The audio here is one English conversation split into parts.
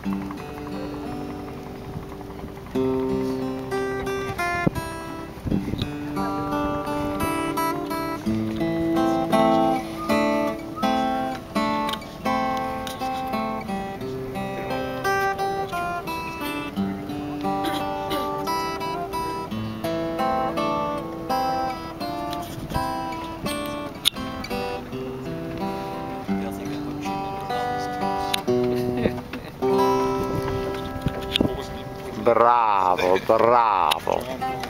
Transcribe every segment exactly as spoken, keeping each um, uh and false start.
Bravo, bravo.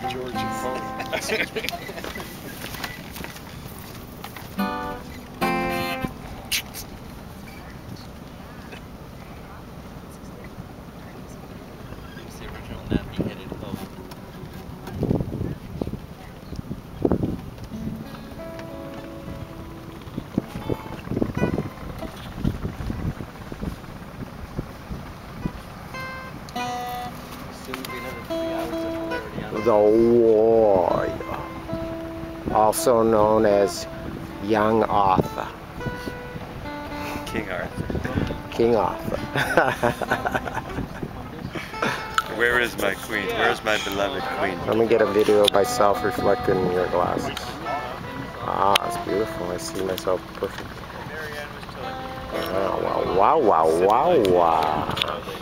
The warrior, also known as Young Arthur. King Arthur. King Arthur. Where is my queen? Where is my beloved queen? Let me get a video of myself reflected in your glasses. Ah, it's beautiful. I see myself perfect. Wow, wow, wow, wow, wow.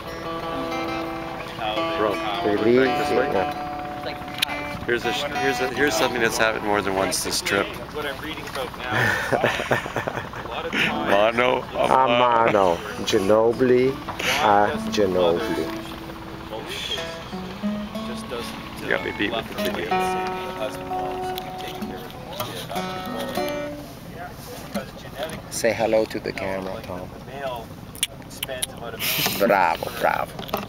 Bro, Can you going leave? back this way? Yeah. Here's a here's a here's something that's happened more than once this trip. Mano a mano, Ginobili, a Ginobili. You got me beat with the video. Say hello to the camera, Tom. Bravo, bravo.